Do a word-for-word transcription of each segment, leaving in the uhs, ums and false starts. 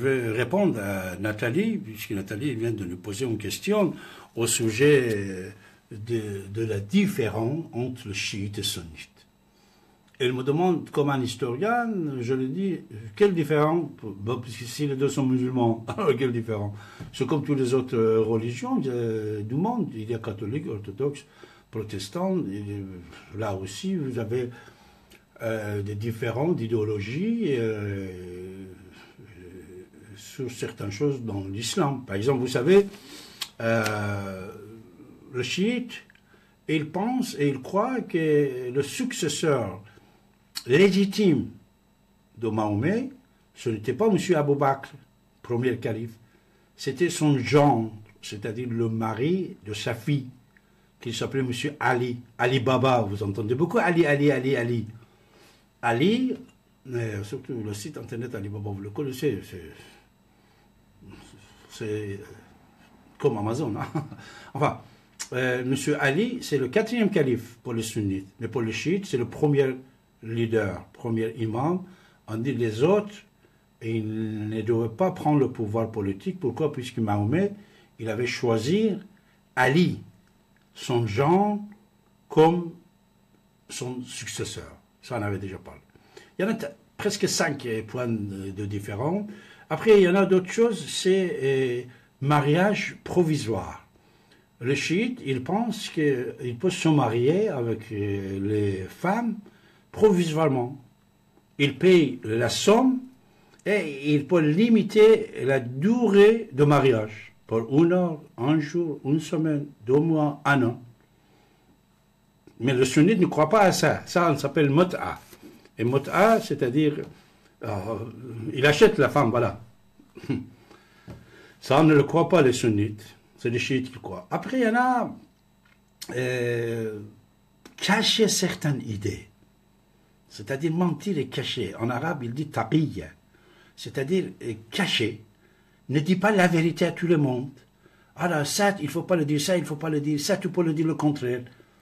vais répondre à Nathalie, puisque Nathalie vient de nous poser une question au sujet de, de la différence entre le chiite et le sunnite. Elle me demande, comme un historien, je lui dis, quelle différence, bon, puisque si les deux sont musulmans, alors quelle différence? C'est comme toutes les autres religions du monde, il y a catholiques, orthodoxes, protestants, et là aussi vous avez euh, des différences d'idéologie euh, sur certaines choses dans l'islam. Par exemple, vous savez, euh, le chiite, il pense et il croit que le successeur légitime de Mahomet, ce n'était pas M. Abou Bakr, premier calife, c'était son gendre, c'est-à-dire le mari de sa fille, qui s'appelait M. Ali, Ali Baba, vous entendez beaucoup Ali, Ali, Ali, Ali. Ali, euh, surtout le site internet Ali Baba, vous le connaissez, c'est comme Amazon. Hein? Enfin, euh, M. Ali, c'est le quatrième calife pour les sunnites, mais pour les chiites, c'est le premier leader, premier imam. On dit les autres, ils ne devaient pas prendre le pouvoir politique. Pourquoi? Puisque Mahomet, il avait choisi Ali, son genre, comme son successeur. Ça, on avait déjà parlé. Il y en a presque cinq points de, de différents. Après, il y en a d'autres choses, c'est euh, mariage provisoire. Le chiite, il pense qu'il peut se marier avec euh, les femmes provisoirement. Il paye la somme et il peut limiter la durée de mariage pour une heure, un jour, une semaine, deux mois, un an. Mais le sunnite ne croit pas à ça. Ça, on s'appelle mut'a. Et mut'a, c'est-à-dire, euh, il achète la femme, voilà. Ça, on ne le croit pas, les sunnites. C'est les chiites qui le croient. Après, il y en a euh, cacher certaines idées. C'est-à-dire mentir et cacher. En arabe, il dit taqiyya. C'est-à-dire euh, cacher. Ne dis pas la vérité à tout le monde. Alors, ça, il ne faut pas le dire, ça, il ne faut pas le dire, ça, tu peux le dire le contraire.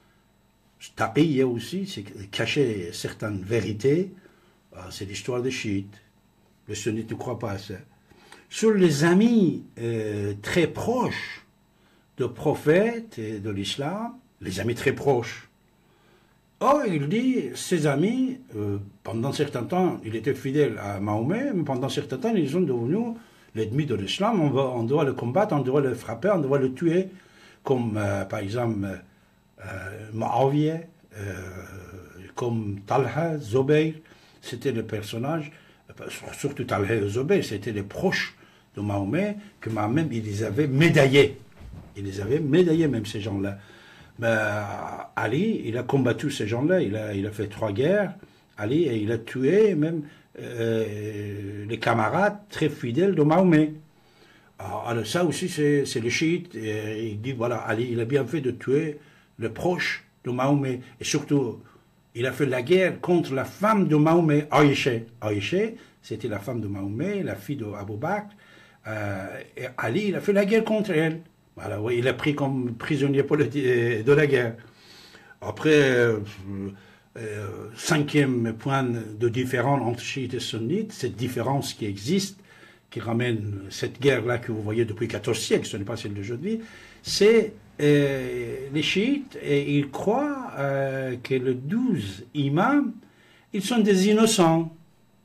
Taqiyya aussi, c'est cacher certaines vérités. C'est l'histoire des chiites. Les sunnites ne croient pas à ça. Sur les amis euh, très proches de prophètes et de l'islam, les amis très proches. Oh, il dit, ses amis, euh, pendant un certain temps, il était fidèle à Mahomet, mais pendant un certain temps, ils sont devenus l'ennemi de l'islam. On, on doit le combattre, on doit le frapper, on doit le tuer. Comme, euh, par exemple, euh, Muawiyah, euh, comme Talha, Zubayr, c'était le personnage, surtout Talha et Zubayr, c'était les proches de Mahomet, que Mahomet, il les avait médaillés. Il les avait médaillés, même ces gens-là. Mais Ali, il a combattu ces gens-là, il a, il a fait trois guerres, Ali, et il a tué même euh, les camarades très fidèles de Mahomet. Alors ça aussi, c'est, c'est le chiite, et il dit, voilà, Ali, il a bien fait de tuer le proche de Mahomet, et surtout, il a fait la guerre contre la femme de Mahomet, Aïcha. Aïcha, c'était la femme de Mahomet, la fille d'Abou Bakr, euh, et Ali, il a fait la guerre contre elle. Voilà, oui, il a pris comme prisonnier politique de la guerre. Après, euh, euh, cinquième point de différence entre chiites et sunnites, cette différence qui existe, qui ramène cette guerre-là que vous voyez depuis quatorze siècles, ce n'est pas celle d'aujourd'hui, c'est euh, les chiites, et ils croient euh, que les douze imams, ils sont des innocents.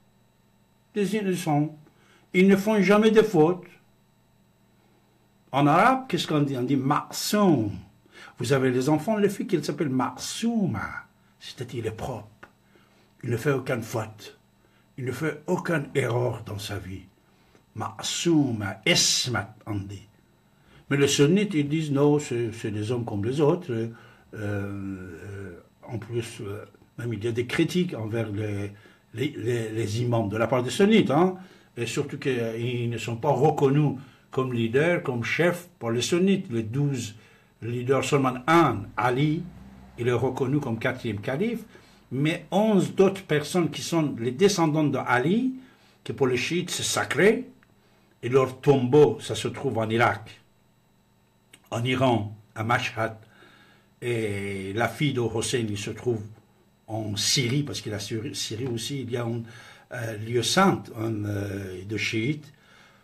Des innocents. Ils ne font jamais de fautes. En arabe, qu'est-ce qu'on dit? On dit ma'soum. Vous avez les enfants, les filles, qui s'appellent ma'souma. C'est-à-dire, il est propre. Il ne fait aucune faute. Il ne fait aucune erreur dans sa vie. Ma'souma, esmat, on dit. Mais les sunnites, ils disent non, c'est, c'est des hommes comme les autres. Euh, euh, en plus, euh, même il y a des critiques envers les, les, les, les imams de la part des sunnites. Hein, et surtout qu'ils ne sont pas reconnus comme leader, comme chef pour les sunnites. Les douze leaders, seulement un, Ali, il est reconnu comme quatrième calife, mais onze d'autres personnes qui sont les descendants de Ali, que pour les chiites c'est sacré, et leur tombeau, ça se trouve en Irak, en Iran, à Mashhad, et la fille de Hossein, il se trouve en Syrie, parce que la Syrie aussi, il y a un euh, lieu saint un, euh, de chiites.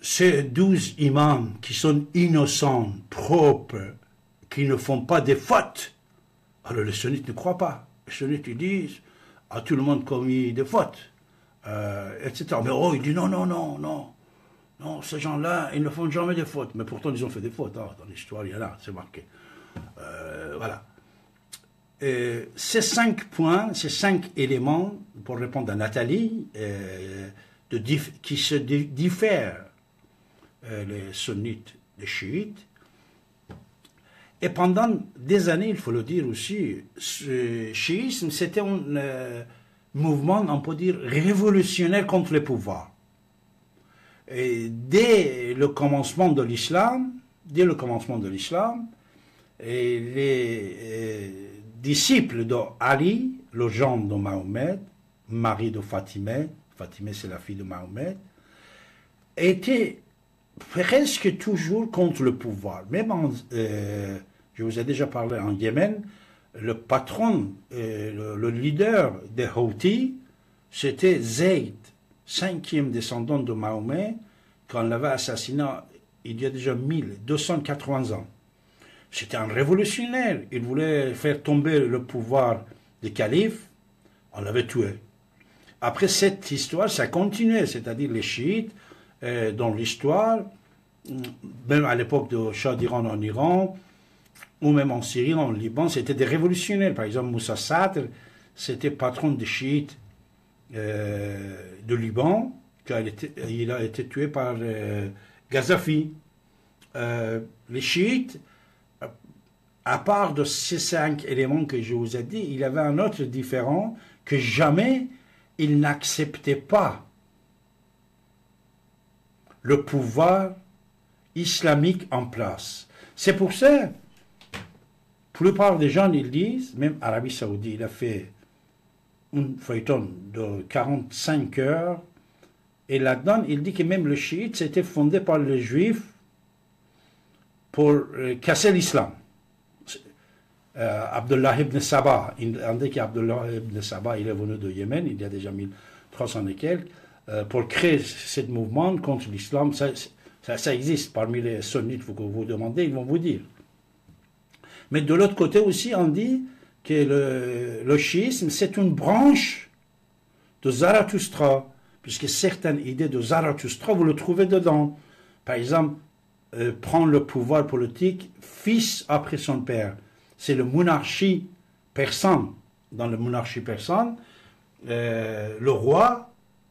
ces douze imams qui sont innocents, propres, qui ne font pas des fautes, alors les sunnites ne croient pas. Les sunnites ils disent, ah, tout le monde commis des fautes, euh, et cetera. Mais oh, il dit non, non, non, non. Non, ces gens-là, ils ne font jamais des fautes. Mais pourtant, ils ont fait des fautes. Hein. Dans l'histoire, il y en a, c'est marqué. Euh, voilà. Et ces cinq points, ces cinq éléments, pour répondre à Nathalie, euh, de dif qui se di diffèrent, euh, les sunnites des chiites. Et pendant des années, il faut le dire aussi, ce chiisme, c'était un euh, mouvement, on peut dire, révolutionnaire contre le pouvoir. Et dès le commencement de l'islam, dès le commencement de l'islam, les euh, disciples d'Ali, le gendre de Mahomet, mari de Fatimé, Fatimé c'est la fille de Mahomet, étaient presque toujours contre le pouvoir. Même en, euh, je vous ai déjà parlé en Yémen, le patron, euh, le, le leader des Houthis, c'était Zayd, cinquième descendant de Mahomet, qu'on l'avait assassiné il y a déjà mille deux cent quatre-vingts ans. C'était un révolutionnaire. Il voulait faire tomber le pouvoir des califes. On l'avait tué. Après cette histoire, ça continuait. C'est-à-dire les chiites, euh, dans l'histoire, même à l'époque de Shah d'Iran en Iran, ou même en Syrie, en Liban, c'était des révolutionnaires. Par exemple, Moussa Sadr, c'était patron des chiites Euh, de Liban, car il, était, il a été tué par euh, Gaddafi. Euh, les chiites, à part de ces cinq éléments que je vous ai dit, il y avait un autre différent que jamais ils n'acceptaient pas le pouvoir islamique en place. C'est pour ça, la plupart des gens, ils disent, même Arabie Saoudite, il a fait un feuilleton de quarante-cinq heures, et là-dedans, il dit que même le chiite, c'était fondé par les juifs pour euh, casser l'islam. Euh, Abdullah ibn Sabah, on dit qu'Abdullah ibn Sabah, il est venu de Yémen, il y a déjà mille trois cents et quelques, euh, pour créer ce mouvement contre l'islam. Ça, ça, ça existe parmi les sunnites, vous, vous demandez, ils vont vous dire. Mais de l'autre côté aussi, on dit que le, le chiisme, c'est une branche de Zarathustra, puisque certaines idées de Zarathustra, vous le trouvez dedans. Par exemple, euh, prendre le pouvoir politique, fils après son père. C'est la monarchie persane. Dans la monarchie persane, euh, le roi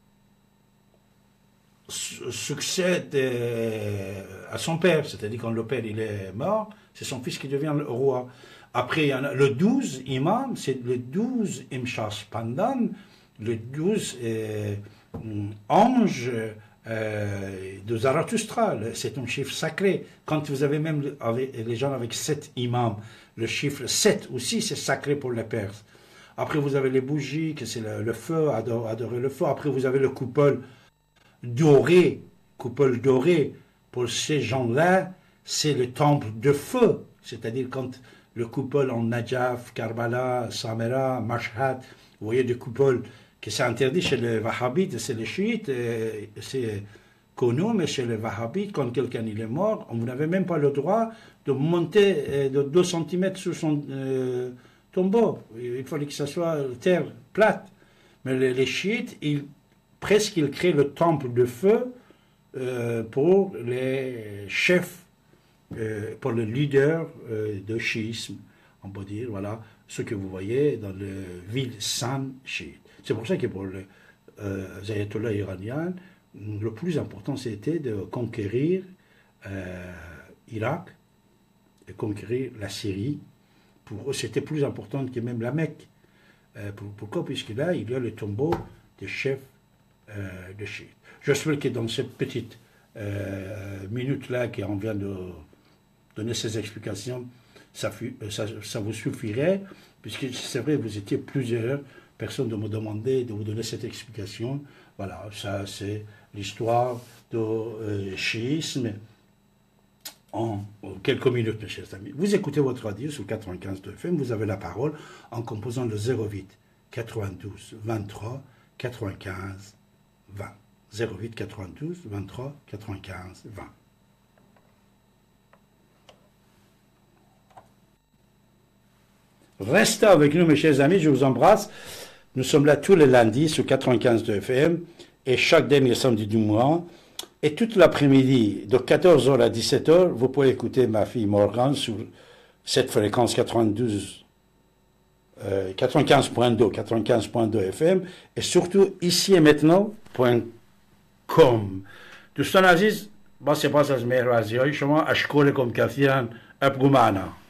succède euh, à son père, c'est-à-dire quand le père il est mort, c'est son fils qui devient le roi. Après, il y en a le douze imam, c'est le douze imshas pandan, le douze euh, anges euh, de Zarathustra. C'est un chiffre sacré. Quand vous avez même avec, les gens avec sept imams, le chiffre sept aussi, c'est sacré pour les Perses. Après, vous avez les bougies, que c'est le, le feu, adorer, adorer le feu. Après, vous avez le coupole doré, coupole doré. Pour ces gens-là, c'est le temple de feu. C'est-à-dire quand le coupole en Najaf, Karbala, Samera, Mashhad, vous voyez des coupoles que c'est interdit chez les Wahhabites, c'est les chiites, c'est connu, mais chez les Wahhabites, quand quelqu'un il est mort, vous n'avez même pas le droit de monter de deux centimètres sur son euh, tombeau. Il fallait que ça soit terre plate. Mais les, les chiites, ils, presque ils créent le temple de feu euh, pour les chefs, Euh, pour le leader euh, de chiisme, on peut dire, voilà, ce que vous voyez dans les villes saintes chiites. C'est pour ça que pour les euh, ayatollahs iraniens, le plus important c'était de conquérir euh, Irak et conquérir la Syrie. Pour eux, c'était plus important que même la Mecque. Euh, pour, pourquoi? Puisque là, il y a le tombeau des chefs euh, de chiites. J'espère que dans cette petite euh, minute-là qu'on vient de donner ces explications, ça, ça, ça vous suffirait, puisque c'est vrai, vous étiez plusieurs personnes de me demander de vous donner cette explication. Voilà, ça c'est l'histoire du euh, chiisme en, en quelques minutes, mes chers amis. Vous écoutez votre radio sur quatre-vingt-quinze F M, vous avez la parole en composant le zéro huit quatre-vingt-douze vingt-trois quatre-vingt-quinze vingt. zéro huit quatre-vingt-douze vingt-trois quatre-vingt-quinze vingt. Restez avec nous, mes chers amis, je vous embrasse. Nous sommes là tous les lundis sur quatre-vingt-quinze de F M et chaque dernier samedi du mois. Et toute l'après-midi, de quatorze heures à dix-sept heures, vous pouvez écouter ma fille Morgane sur cette fréquence quatre-vingt-douze, euh, quatre-vingt-quinze point deux, quatre-vingt-quinze point deux F M et surtout ici et maintenant point com. دوستان عزیز با سپاس از مهر و از یاری شما اشکرکم کثیرا ابقوا معنا.